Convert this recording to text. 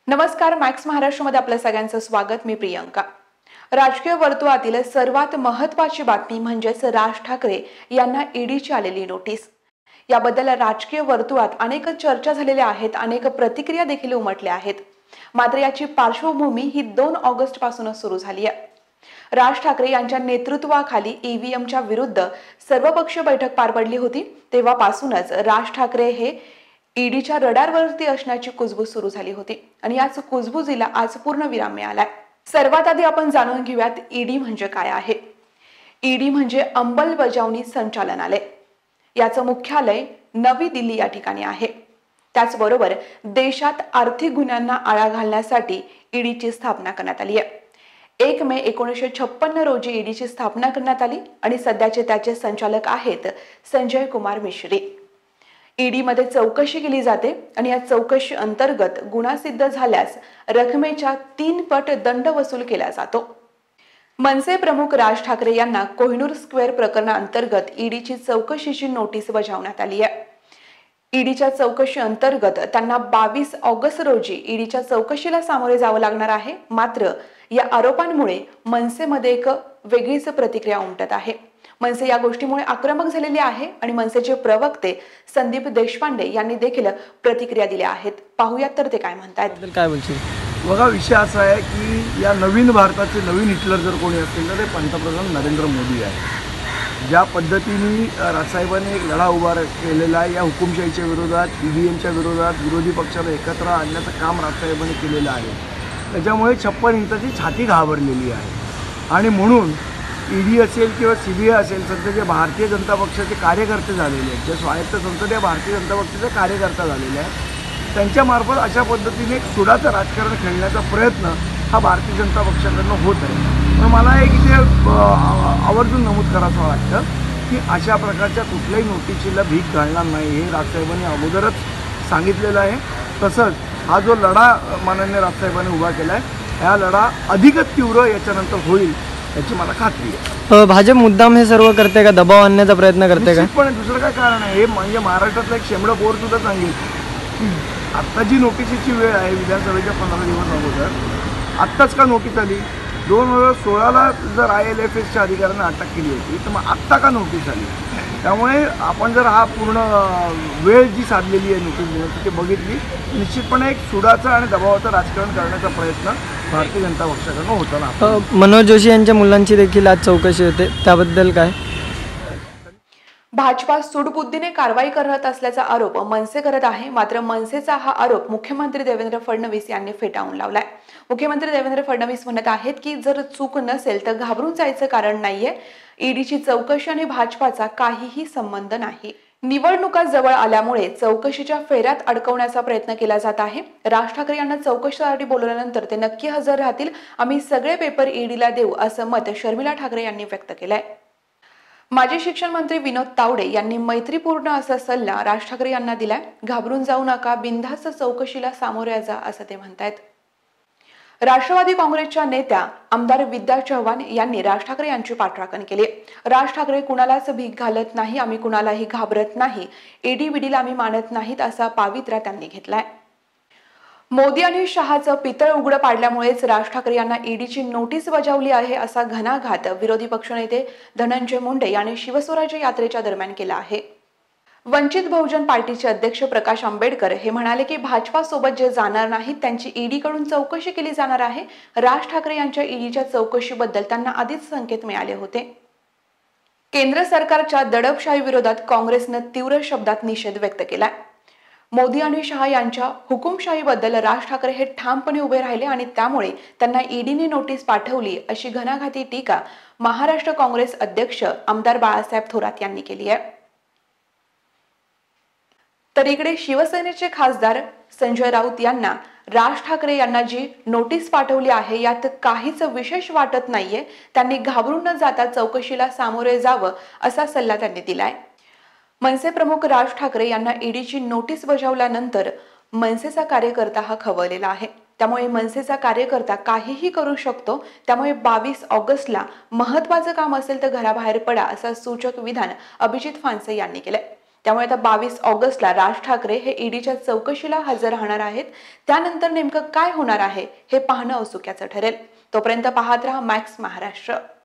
नमस्कार, मॅक्स महाराष्ट्रामध्ये आपल्या सगळ्यांचं स्वागत. मी प्रियंका. राजकीय वर्तुळातील सर्वात महत्त्वाची बातमी म्हणजेच राज ठाकरे यांना ईडीची आलेली नोटीस. याबद्दल राजकीय वर्तुळात अनेक चर्चा झालेल्या आहेत, अनेक प्रतिक्रिया देखील उमटल्या आहेत. मात्र याची पार्श्वभूमी ही 2 ऑगस्ट पासूनच सुरू झाली आहे. राज ठाकरे यांच्या नेतृत्वाखाली ईव्हीएमच्या विरुद्ध सर्वपक्षीय बैठक पार पडली होती. तेव्हापासूनच राज ठाकरे हे ईडीच्या रडारवरती असण्याची कुजबूज सुरू झाली होती आणि याच कुजबुजीला आज पूर्ण विराम मिळालाय. सर्वात आधी आपण जाणून घेऊयात ईडी म्हणजे काय आहे. ईडी म्हणजे अंमलबजावणी संचालनालय. याचं मुख्यालय नवी दिल्ली या ठिकाणी आहे. त्याचबरोबर देशात आर्थिक गुन्ह्यांना आळा घालण्यासाठी ईडीची स्थापना करण्यात आली आहे. 1 मे 1956 रोजी ईडीची स्थापना करण्यात आली आणि सध्याचे त्याचे संचालक आहेत संजय कुमार मिश्री. ईडी मध्ये चौकशी केली जाते आणि या चौकशी अंतर्गत गुन्हा सिद्ध झाल्यास रकमेच्या 3 पट दंड वसूल केला जातो. मनसे प्रमुख राज ठाकरे यांना कोहिनूर स्क्वेअर प्रकरणाअंतर्गत ईडीची चौकशीची नोटीस बजावण्यात आली आहे. ईडीच्या चौकशी अंतर्गत त्यांना 22 ऑगस्ट रोजी ईडीच्या चौकशीला सामोरे जावं लागणार आहे. मात्र या आरोपांमुळे मनसेमध्ये एक वेगळीच प्रतिक्रिया उमटत आहे. मनसे या गोष्टीमुळे आक्रमक झालेले आहे आणि मनसेचे प्रवक्ते संदीप देशपांडे यांनी देखील प्रतिक्रिया दिल्या आहेत. पाहूयात तर ते काय म्हणतात. काय बोलशील? बघा, विषय असा आहे की या नवीन भारताचे नवीन हिटलर जर कोणी असतील तर ते पंतप्रधान नरेंद्र मोदी आहे. ज्या पद्धतीने राजसाहेबांनी एक लढा उभा केलेला आहे या हुकुमशाहीच्या विरोधात, ईव्हीएमच्या विरोधात, विरोधी पक्षाला एकत्र आणण्याचं काम राजसाहेबांनी केलेलं आहे. त्याच्यामुळे 56 इंचाची छाती घाबरलेली आहे आणि म्हणून ईडी असेल किंवा सीबीआय असेल, सध्या जे भारतीय जनता पक्षाचे कार्यकर्ते झालेले आहेत, जे स्वायत्त संसदीय भारतीय जनता पक्षाचे कार्यकर्ता झालेले आहेत, त्यांच्यामार्फत अशा पद्धतीने एक सुडाचं राजकारण खेळण्याचा प्रयत्न हा भारतीय जनता पक्षाकडनं होत आहे. पण मला एक इथे आवर्जून नमूद करावं वाटतं की अशा प्रकारच्या कुठल्याही नोटिशीला भीक घालणार नाही हे राजसाहेबांनी अगोदरच सांगितलेलं आहे. तसंच हा जो लढा माननीय राजसाहेबांनी उभा केला आहे, हा लढा अधिकच तीव्र याच्यानंतर होईल याची मला खात्री आहे. भाजप मुद्दाम हे सर्व करते का, दबाव आणण्याचा प्रयत्न करते का? पण दुसरं काय कारण आहे? हे म्हणजे महाराष्ट्रातलं एक शेंबडं पोर सुद्धा सांगेल की आत्ता जी नोटिशीची वेळ आहे विधानसभेच्या 15 दिवस अगोदर, आत्ताच का नोटीस आली? 2016ला जर ILFSच्या अधिकाऱ्यांना अटक केली होती तर मग आत्ता का नोटीस आली? त्यामुळे आपण जर हा पूर्ण वेळ जी साधलेली आहे नोटीस देण्याची ते बघितली, निश्चितपणे एक सुडाचं आणि दबावाचं राजकारण करण्याचा प्रयत्न भारतीय जनता पक्षाकडून होता ना. मनोज जोशी यांच्या मुलांची देखील आज चौकशी होते, त्याबद्दल काय? भाजपा सूडबुद्धीने कारवाई करत असल्याचा आरोप मनसे करत आहे. मात्र मनसेचा हा आरोप मुख्यमंत्री देवेंद्र फडणवीस यांनी फेटाळून लावलाय. मुख्यमंत्री देवेंद्र फडणवीस म्हणत आहेत की जर चूक नसेल तर घाबरून जायचं कारण नाहीये. ईडीची चौकशी आणि भाजपाचा काहीही संबंध नाही. निवडणुका जवळ आल्यामुळे चौकशीच्या फेऱ्यात अडकवण्याचा प्रयत्न केला जात आहे. राज ठाकरे यांना चौकशीसाठी बोलवल्यानंतर ते नक्की हजर राहतील. आम्ही सगळे पेपर ईडीला देऊ असं मत शर्मिला ठाकरे यांनी व्यक्त केलंय. माजी शिक्षण मंत्री विनोद तावडे यांनी मैत्रीपूर्ण असा सल्ला राज ठाकरे यांना दिलाय. घाबरून जाऊ नका, बिनधास्त चौकशीला सामोरे जा असं ते म्हणतायत. राष्ट्रवादी काँग्रेसच्या नेत्या आमदार विद्या चव्हाण यांनी राज ठाकरे यांची पाठराखण केली. राज ठाकरे कुणालाच भीक घालत नाही, आम्ही कुणालाही घाबरत नाही, ईडी विडीला आम्ही मानत नाहीत असा पावित्र्य त्यांनी घेतलाय. मोदी आणि शहाचं पितळ उघडं पाडल्यामुळेच राज ठाकरे यांना ईडीची नोटीस बजावली आहे असा घणाघात विरोधी पक्षनेते धनंजय मुंडे यांनी शिवस्वराज्य यात्रेच्या दरम्यान केला आहे. वंचित बहुजन पार्टीचे अध्यक्ष प्रकाश आंबेडकर हे म्हणाले की भाजपा सोबत जे जाणार नाहीत त्यांची ईडी कडून चौकशी केली जाणार आहे. राज ठाकरे यांच्या ईडीच्या चौकशीबद्दल त्यांना आधीच संकेत मिळाले होते. केंद्र सरकारच्या दडपशाही विरोधात काँग्रेसनं तीव्र शब्दात निषेध व्यक्त केलाय. मोदी आणि शहा यांच्या हुकुमशाहीबद्दल राज ठाकरे हे ठामपणे उभे राहिले आणि त्यामुळे त्यांना ईडीने नोटीस पाठवली अशी घणाघाती टीका महाराष्ट्र काँग्रेस अध्यक्ष आमदार बाळासाहेब थोरात यांनी केली आहे. तर इकडे शिवसेनेचे खासदार संजय राऊत यांना राज ठाकरे यांना जी नोटीस पाठवली आहे यात काहीच विशेष वाटत नाहीये. त्यांनी घाबरून न जाता चौकशीला सामोरे जावं असा सल्ला त्यांनी दिलाय. मनसे प्रमुख राज ठाकरे यांना ईडीची नोटीस बजावल्यानंतर मनसेचा कार्यकर्ता हा खवळलेला आहे. त्यामुळे मनसेचा कार्यकर्ता काहीही करू शकतो. त्यामुळे 22 ऑगस्टला महत्त्वाचं काम असेल तर घराबाहेर पडा असं सूचक विधान अभिजित फानसे यांनी केलंय. त्यामुळे आता 22 ऑगस्टला राज ठाकरे हे ईडीच्या चौकशीला हजर राहणार आहेत. त्यानंतर नेमकं काय होणार आहे हे पाहणं औत्सुक्याचं ठरेल. तोपर्यंत पाहत रहा मॅक्स महाराष्ट्र.